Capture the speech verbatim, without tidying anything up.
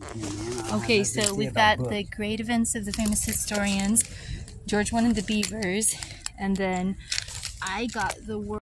Okay, so we've got the great events of the famous historians. George wanted the beavers, and then I got the word.